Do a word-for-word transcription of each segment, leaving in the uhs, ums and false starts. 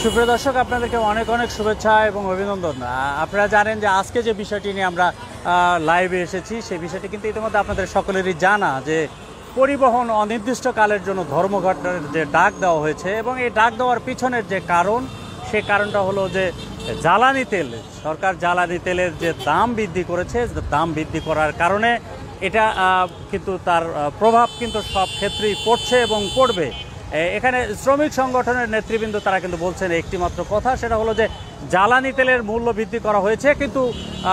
সুপ্রিয় দর্শক, আপনাদেরকে অনেক অনেক শুভেচ্ছা এবং অভিনন্দন। আপনারা জানেন যে আজকে যে বিষয়টি নিয়ে আমরা লাইভে এসেছি সেই বিষয়টি কিন্তু ইতিমধ্যে আপনাদের সকলেরই জানা যে পরিবহন অনির্দিষ্টকালের জন্য ধর্মঘটের যে ডাক দেওয়া হয়েছে এবং এই ডাক দেওয়ার পিছনের যে কারণ, সে কারণটা হলো যে জ্বালানি তেল, সরকার জ্বালানি তেলের যে দাম বৃদ্ধি করেছে, দাম বৃদ্ধি করার কারণে এটা কিন্তু তার প্রভাব কিন্তু সব ক্ষেত্রেই পড়ছে এবং পড়বে। এখানে শ্রমিক সংগঠনের নেতৃবৃন্দ তারা কিন্তু বলছেন একটি মাত্র কথা, সেটা হলো যে জ্বালানি তেলের মূল্য বৃদ্ধি করা হয়েছে কিন্তু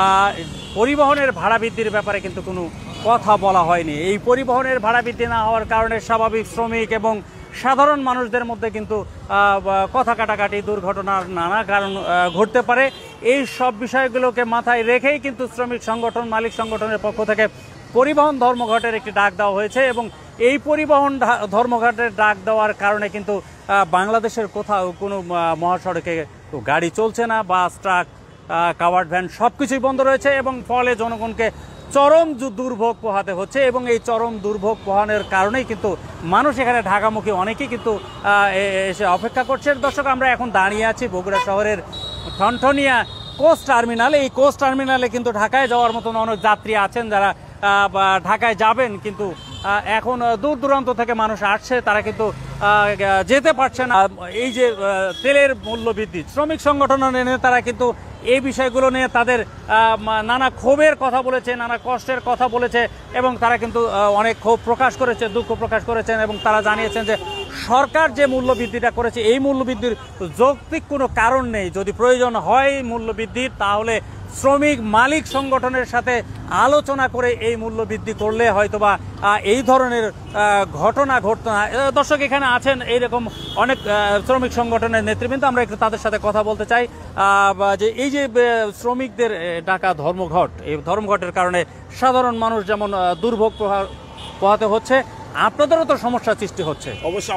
পরিবহনের ভাড়া বৃদ্ধির ব্যাপারে কিন্তু কোনো কথা বলা হয়নি। এই পরিবহনের ভাড়া বৃদ্ধি না হওয়ার কারণে স্বাভাবিক শ্রমিক এবং সাধারণ মানুষদের মধ্যে কিন্তু কথা কাটাকাটি, দুর্ঘটনার নানা কারণ ঘটতে পারে। এই সব বিষয়গুলোকে মাথায় রেখেই কিন্তু শ্রমিক সংগঠন, মালিক সংগঠনের পক্ষ থেকে পরিবহন ধর্মঘটের একটি ডাক দেওয়া হয়েছে এবং এই পরিবহন ধর্মঘটের ডাক দেওয়ার কারণে কিন্তু বাংলাদেশের কোথাও কোনো মহাসড়কে গাড়ি চলছে না, বাস, ট্রাক, কাভার্ড ভ্যান সব কিছুই বন্ধ রয়েছে এবং ফলে জনগণকে চরম দুর্ভোগ পোহাতে হচ্ছে এবং এই চরম দুর্ভোগ পোহানোর কারণেই কিন্তু মানুষ এখানে ঢাকামুখী অনেকেই কিন্তু এসে অপেক্ষা করছে। দর্শক, আমরা এখন দাঁড়িয়ে আছি বগুড়া শহরের ঠনঠনিয়া কোস্ট টার্মিনালে। এই কোস্ট টার্মিনালে কিন্তু ঢাকায় যাওয়ার মতন অনেক যাত্রী আছেন যারা ঢাকায় যাবেন, কিন্তু এখন দূর দূরান্ত থেকে মানুষ আসছে, তারা কিন্তু যেতে পারছে না। এই যে তেলের মূল্য বৃদ্ধি, শ্রমিক সংগঠনের নেতারা কিন্তু এই বিষয়গুলো নিয়ে তাদের নানা ক্ষোভের কথা বলেছে, নানা কষ্টের কথা বলেছে এবং তারা কিন্তু অনেক ক্ষোভ প্রকাশ করেছে, দুঃখ প্রকাশ করেছেন এবং তারা জানিয়েছেন যে সরকার যে মূল্য বৃদ্ধিটা করেছে এই মূল্য বৃদ্ধির যৌক্তিক কোনো কারণ নেই। যদি প্রয়োজন হয় মূল্য বৃদ্ধির, তাহলে শ্রমিক মালিক সংগঠনের সাথে আলোচনা করে এই মূল্য বৃদ্ধি করলে হয়তোবা এই ধরনের ঘটনা ঘটতো না। দর্শক, এখানে আছেন এইরকম অনেক শ্রমিক সংগঠনের নেতৃবৃন্দ, আমরা একটু তাদের সাথে কথা বলতে চাই যে এই যে শ্রমিকদের ডাকা ধর্মঘট, এই ধর্মঘটের কারণে সাধারণ মানুষ যেমন দুর্ভোগ পোহাতে হচ্ছে, আপনাদেরও তো সমস্যা সৃষ্টি হচ্ছে। অবশ্যই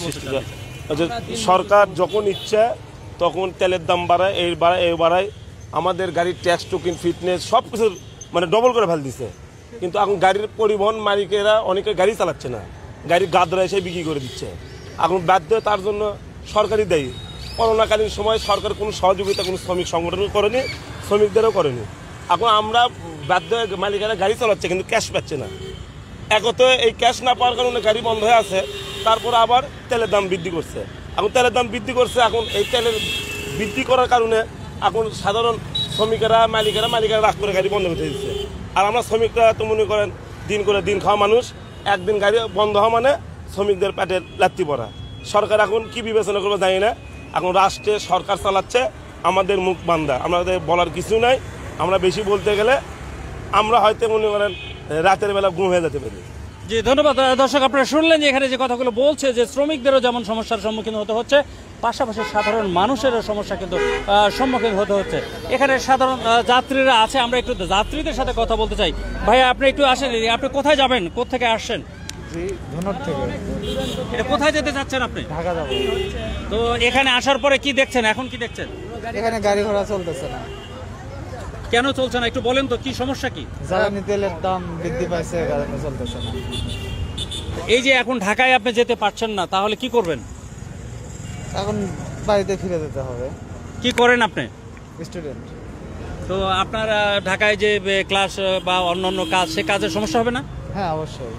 সরকার যখন ইচ্ছা তখন তেলের দাম বাড়ায়, এই বাড়ায় এই বাড়ায়, আমাদের গাড়ির ট্যাক্স, টোকেন, ফিটনেস সব কিছুর মানে ডবল করে ফেল দিচ্ছে। কিন্তু এখন গাড়ির পরিবহন মালিকেরা অনেকে গাড়ি চালাচ্ছে না, গাড়ি গাদরা এসে বিক্রি করে দিচ্ছে। এখন বাধ্য তার জন্য সরকারই দেয়। করোনাকালীন সময় সরকার কোনো সহযোগিতা কোনো শ্রমিক সংগঠনও করেনি, শ্রমিকদেরও করেনি। এখন আমরা বাধ্য হয়ে মালিকেরা গাড়ি চালাচ্ছে কিন্তু ক্যাশ পাচ্ছে না। একত এই ক্যাশ না পাওয়ার কারণে গাড়ি বন্ধ হয়ে আছে। তারপর আবার তেলের দাম বৃদ্ধি করছে। এখন তেলের দাম বৃদ্ধি করছে, এখন এই তেলের বৃদ্ধি করার কারণে এখন সাধারণ শ্রমিকেরা মালিকেরা মালিকেরা রাগ করে গাড়ি বন্ধ করতে দিচ্ছে। আর আমরা শ্রমিকরা তো মনে করেন দিন করে দিন খাওয়া মানুষ, একদিন গাড়ি বন্ধ হওয়া মানে শ্রমিকদের পেটের লাত্তি পড়া। সরকার এখন কি বিবেচনা করবে জানি না। এখন রাষ্ট্রে সরকার চালাচ্ছে, আমাদের মুখ বান্ধা, আমাদের বলার কিছু নাই। আমরা বেশি বলতে গেলে আমরা হয়তো মনে করেন রাতের বেলা ঘুম হয়ে যেতে পারি। জি, ধন্যবাদ। দর্শক, আপনারা শুনলেন যে এখানে যে কথাগুলো বলছে যে শ্রমিকদেরও যেমন সমস্যার সম্মুখীন হতে হচ্ছে, পাশাপাশি সাধারণ মানুষেরও সমস্যা কিন্তু সম্মুখীন হতে হচ্ছে। এখানে সাধারণ যাত্রীরা আছে, আমরা একটু যাত্রীদের সাথে কথা বলতে চাই। ভাইয়া, আপনি একটু আসেন, আপনি কোথায় যাবেন, কোত্থেকে আসছেন? এটা কোথায় যেতে চাচ্ছেন আপনি? ঢাকা যাবো। তো এখানে আসার পরে কি দেখছেন, এখন কি দেখছেন? এখানে গাড়ি ঘোড়া চলতেছে না। কেন চলছে না একটু বলেন তো, কি সমস্যা কি? জ্বালানি তেলের দাম বৃদ্ধি পাইছে, গাড়ি চলতেছে না। এই যে এখন ঢাকায় আপনি যেতে পারছেন না, তাহলে কি করবেন? এখন বাড়িতে ফিরে যেতে হবে। কি করেন আপনি? স্টুডেন্ট। তো আপনার ঢাকায় যে ক্লাস বা অন্যান্য কাজ, সে কাজের সমস্যা হবে না? হ্যাঁ, অবশ্যই।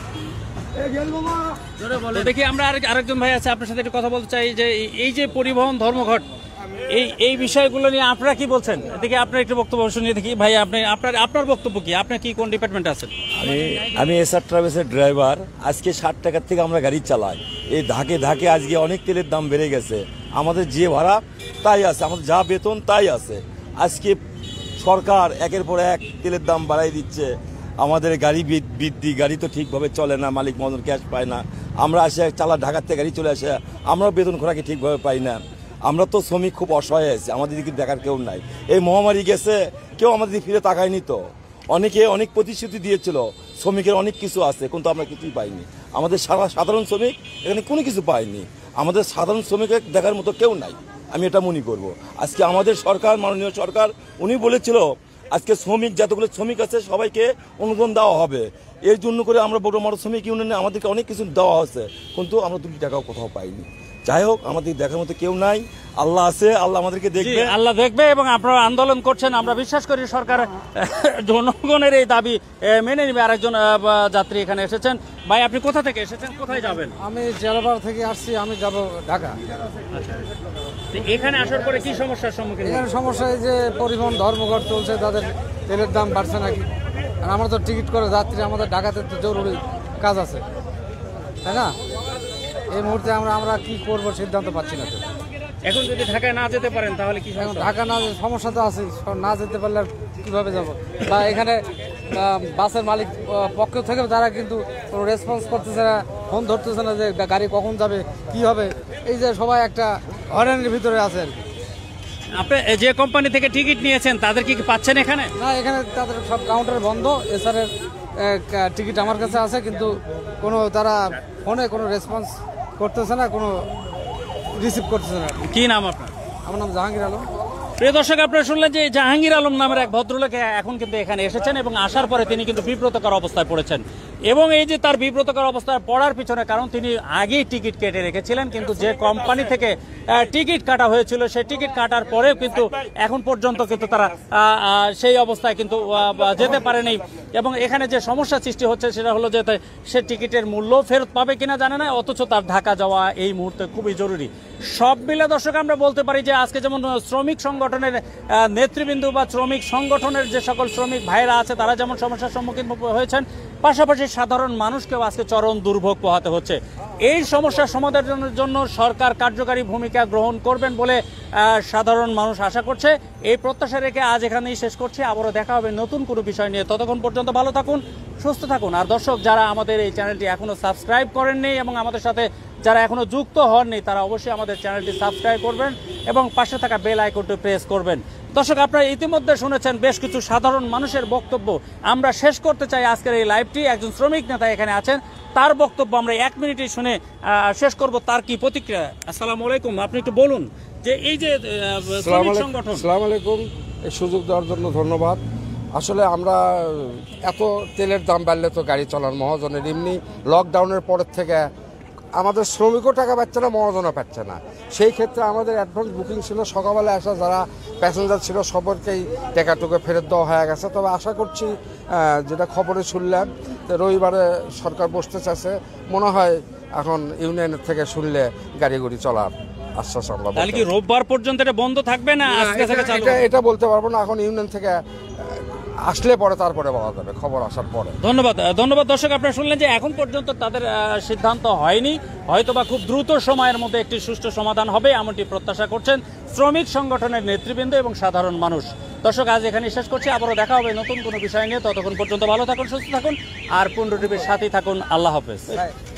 দেখি আমরা আরেকজন ভাই আছে, আপনার সাথে একটু কথা বলতে চাই যে এই যে পরিবহন ধর্মঘট, এই এই বিষয়গুলো নিয়ে আপনারা কি বলছেন? দেখি আপনার একটু বক্তব্য শুনিয়ে দেখি। ভাই, আপনি আপনার আপনার বক্তব্য কি? আপনি কি কোন ডিপার্টমেন্টে আছেন? আমি আমি এসআর ট্রাভেলসের ড্রাইভার। আজকে ষাট টাকার থেকে আমরা গাড়ি চালাই। এই ধাকে ধাকে আজকে অনেক তেলের দাম বেড়ে গেছে। আমাদের যে ভাড়া তাই আছে, আমাদের যা বেতন তাই আছে। আজকে সরকার একের পর এক তেলের দাম বাড়াই দিচ্ছে। আমাদের গাড়ি বৃদ্ধি, গাড়ি তো ঠিকভাবে চলে না, মালিক মতন ক্যাশ পায় না। আমরা আসে চালা ঢাকার থেকে গাড়ি চলে আসে, আমরাও বেতন খোরাকি ঠিকভাবে পাই না। আমরা তো শ্রমিক খুব অসহায় আছি, আমাদের দিকে দেখার কেউ নাই। এই মহামারী গেছে, কেউ আমাদের দিকে ফিরে তাকায়নি। তো অনেকে অনেক প্রতিশ্রুতি দিয়েছিল, শ্রমিকের অনেক কিছু আছে, কিন্তু আমরা কিছুই পাইনি। আমাদের সাধারণ শ্রমিক এখানে কোনো কিছু পায়নি। আমাদের সাধারণ শ্রমিকের দেখার মতো কেউ নাই, আমি এটা মনে করব। আজকে আমাদের সরকার, মাননীয় সরকার, উনি বলেছিল আজকে শ্রমিক যতগুলো শ্রমিক আছে সবাইকে অনুদান দেওয়া হবে। এর জন্য করে আমরা বড় বড় শ্রমিক ইউনিয়নে আমাদেরকে অনেক কিছু দেওয়া হচ্ছে, কিন্তু আমরা দুটি টাকাও কোথাও পাইনি। যাই হোক, আমাদের দেখার মতো কেউ নাই, আল্লাহ আছে, আল্লাহ আমাদেরকে জি, দেখবে। আল্লাহ দেখবে এবং আপনারা আন্দোলন করছেন, আমরা বিশ্বাস করি সরকার জনগণের এই দাবি এ, মেনে নেবে। আরেকজন আহ, বা- যাত্রী এখানে এসেছেন। ভাই আপনি কোথা থেকে এসেছেন, কোথায় যাবেন? আমি জেলাপাড়া থেকে আসছি, আমি যাব ঢাকা। তো এখানে আসার পরে কি সমস্যার সম্মুখীন হলেন? এখানে সমস্যা এই যে পরিবহন ধর্মঘট চলছে, তাদের তেলের দাম বাড়ছে নাকি। আর আমরা তো টিকিট করে যাত্রী, আমাদের ঢাকাতে তো জরুরি কাজ আছে, তাই না? এই মুহূর্তে আমরা আমরা কি করব সিদ্ধান্ত পাচ্ছি না তো। এখন যদি ঢাকায় না যেতে পারেন তাহলে কি এখন সমস্যা? ঢাকা না যে- সমস্যা তো আছে, না যেতে পারলে আর কিভাবে যাব? বা এখানে আহ, বাসের মালিক আহ, পক্ষ থেকে তারা কিন্তু কোনো রেসপন্স করতেছে না, ফোন ধরতেছে না যে গা- গাড়ি কখন যাবে, কি হবে। এই যে সবাই একটা হয়রানির ভিতরে আছে আর কি। আপনি যে কোম্পানি থেকে টিকিট নিয়েছেন তাদের কি পাচ্ছেন এখানে? না, এখানে তাদের সব কাউন্টার বন্ধ। এসআরের টিকিট আমার কাছে আছে, কিন্তু কোনো তারা ফোনে কোনো রেসপন্স করতেছে না, কোনো রিসিভ করতেছে না। কি নাম আপনার? আমার নাম জাহাঙ্গীর আলম। প্রিয় দর্শক, আপনারা শুনলেন যে জাহাঙ্গীর আলম নামের এক ভদ্রলোক এখন কিন্তু এখানে এসেছেন এবং আসার পরে তিনি কিন্তু বিব্রতকর অবস্থায় পড়েছেন। এবং এই যে তার বিব্রতকর অবস্থায় পড়ার পিছনে কারণ তিনি আগেই টিকিট কেটে রেখেছিলেন, কিন্তু যে কোম্পানি থেকে আহ, টিকিট কাটা হয়েছিল সেই টিকিট কাটার পরেও কিন্তু এখন পর্যন্ত কিন্তু তারা আহ, আহ, সেই অবস্থায় কিন্তু আহ, বা যেতে পারেনি। এবং এখানে যে সমস্যা সৃষ্টি হচ্ছে সেটা হলো যে তা- সে টিকিটের মূল্য ফেরত পাবে কিনা জানে না, অথচ তার ঢাকা যাওয়া এই মুহূর্তে খুবই জরুরি। সব মিলে দর্শক আমরা বলতে পারি যে আজকে যেমন শ্রমিক সংগঠনের আহ, নেতৃবৃন্দ বা শ্রমিক সংগঠনের যে সকল শ্রমিক ভাইরা আছে তারা যেমন সমস্যার সম্মুখীন হয়েছেন, পাশাপাশি সাধারণ মানুষকেও আজকে চরম দুর্ভোগ পোহাতে হচ্ছে। এই সমস্যার সমাধানের জন্য সরকার কার্যকারী ভূমিকা গ্রহণ করবেন বলে আহ, সাধারণ মানুষ আশা করছে। এই প্রত্যাশা রেখে আজ এখানেই শেষ করছি। আবারও দেখা হবে নতুন কোনো বিষয় নিয়ে। ততক্ষণ পর্যন্ত ভালো থাকুন, সুস্থ থাকুন। আর দর্শক, যারা আমাদের এই চ্যানেলটি এখনো সাবস্ক্রাইব করেননি এবং আমাদের সাথে যারা এখনো যুক্ত হননি তারা অবশ্যই আমাদের চ্যানেলটি সাবস্ক্রাইব করবেন এবং পাশে থাকা বেল আইকনটি প্রেস করবেন। দর্শক, আপনারা ইতিমধ্যে শুনেছেন বেশ কিছু সাধারণ মানুষের বক্তব্য। আমরা শেষ করতে চাই আজকের এই লাইভটি। একজন শ্রমিক নেতা এখানে আছেন, তার বক্তব্য আমরা এক মিনিটে শুনে আহ, শেষ করব। তার কি প্রতিক্রিয়া? আসসালামু আলাইকুম, আপনি একটু বলুন যে এই যে আহ, শ্রমিক সংগঠন। আসসালামু আলাইকুম, এই সুযোগ দেওয়ার জন্য ধন্যবাদ। আসলে আমরা এত তেলের দাম বাড়লে তো গাড়ি চালান মহাজনের, এমনি লকডাউনের পরের থেকে আমাদের শ্রমিকও টাকা পাচ্ছে না, মহাজনও পাচ্ছে না। সেই ক্ষেত্রে আমাদের অ্যাডভান্স বুকিং ছিল, সকালবেলা আসা যারা প্যাসেঞ্জার ছিল সবাইকেই টাকাটুকু ফেরত দেওয়া হয়ে গেছে। তবে আশা করছি আহ, যেটা খবরে শুনলাম যে রবিবারে সরকার বসতে চাচ্ছে, মনে হয় এখন ইউনিয়নের থেকে শুনলে গাড়ি গুড়ি চলার আশ্বাস আমরা বলতে তাহলে কি রোববার পর্যন্ত এটা বন্ধ থাকবে না আজকে থেকে চালু? এটা এটা বলতে পারবো না, এখন ইউনিয়ন থেকে আহ, আসলে পরে তারপরে বলা যাবে, খবর আসার পরে। ধন্যবাদ ধন্যবাদ দর্শক, আপনারা শুনলেন যে এখন পর্যন্ত তাদের আহ, সিদ্ধান্ত হয়নি, হয়তোবা খুব দ্রুত সময়ের মধ্যে একটি সুষ্ঠু সমাধান হবে এমনটি প্রত্যাশা করছেন শ্রমিক সংগঠনের নেতৃবৃন্দ এবং সাধারণ মানুষ। দর্শক, আজ এখানে শেষ করছি। আবারও দেখা হবে নতুন কোনো বিষয় নিয়ে। ততক্ষণ পর্যন্ত ভালো থাকুন, সুস্থ থাকুন আর পূর্ণ টিভির সাথেই থাকুন। আল্লাহ হাফেজ।